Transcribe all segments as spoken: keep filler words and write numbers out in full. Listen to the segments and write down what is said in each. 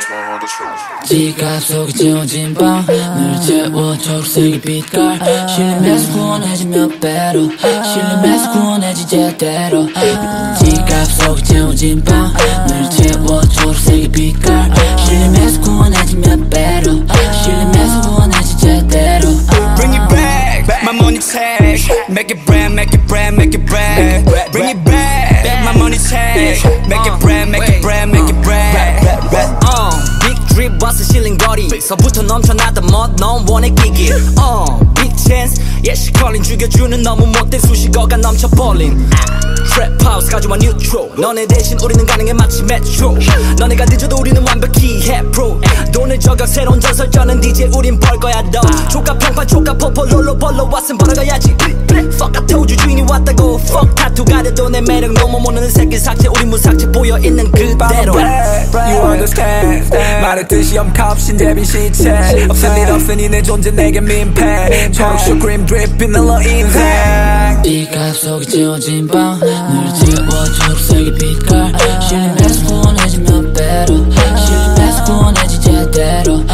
지갑 속에 채워진 방을 채워 초록색의 빛깔 실림에서 구원해지 몇 배로 실림에서 구원해지 제대로 지갑 속에 채워진 방을 채워 초록색의 빛깔 실림에서 구원해지 몇 배로 실림에서 구원해지 제대로 Bring it back, my money tag Make it brand, make it brand, make it brand Bring it back, my money tag Make it brand, make it brand, make it brand uh, Big drip 왔어 실링거리서부터 넘쳐나던 멋 넌 원해 끼기 uh, Big chance, yeah 시컬린 죽여주는 너무 못된 수식어가 넘쳐버린 Trap house 가져와 neutral 너네 대신 우리는 가능해 마치 metro 너네가 늦어도 우리는 완벽히 해 pro 돈을 저격 새로운 전설전은 디제이 우린 벌 거야 너 조카 평판 조카 포포 롤로 벌러 왔음 벌어가야지 Fuck I told you 주인이 왔다고 Fuck 타투 가려도 내 매력 너무 모르는 새끼 삭제 우린 무삭제 보여있는 그대로 You understand 말했듯이 엄컵신 대비 시체 없을 일 없으니 내 존재 내게 민폐 초록쇼 그림 드립 빛날러 인생 지갑 속에 채워진 방을 채워 초록색의 빛깔 실림에서 구원해지 몇 배로 실림에서 구원해지 제대로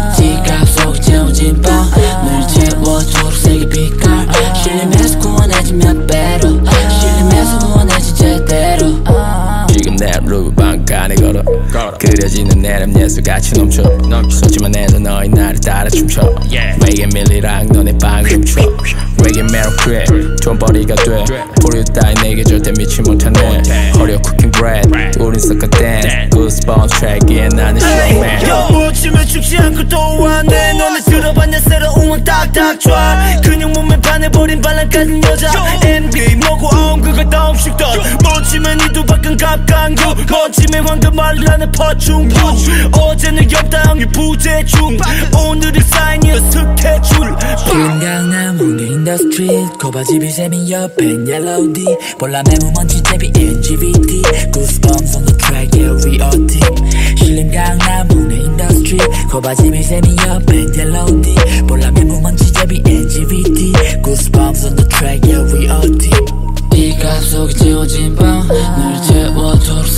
지갑 속에 채워진 방을 채워 초록색의 빛깔 실림에서 구원해지 몇 배로 실림에서 구원해지 제대로 지금 내 루브 방간에 걸어 그려지는 내 랩 예술같이 넘쳐 쏟지만 해도 너희 나를 따라 춤춰 레게 밀리랑 너네 방을 훔쳐 레게 메로크에 돈벌이가 돼 보류 따위 내게 절대 미치 못하네 어려 쿠킹 브레드 우린 섞어 댄스 Goosebumps 트랙에 나는 showman 묻히면 죽지 않고 또 안돼 너네 들어봤냐 새로운 원 딱딱 좋아 근육 몸에 반해버린 발랑까진 여자 엔비에이 뭐고 엉 그거 다음씩 더 묻히면 이두 밖은 갑강구 멋짐의 황금 말라는 퍼충 어제는 옆당이 부재중 오늘이 사인이어 스케줄 긴 강남 홍대 인더스트리 코바지 비세미 옆엔 옐로우디 볼라 매무먼지 제비 엔지비티 Goosebumps on the track yeah we all team 실림 강남 홍대 인더스트리 코바지 비세미 옆엔 옐로우디 볼라 매무먼지 제비 엔지비티 Goosebumps on the track yeah we all team 지갑 속에 채워진 방을 채워 초록색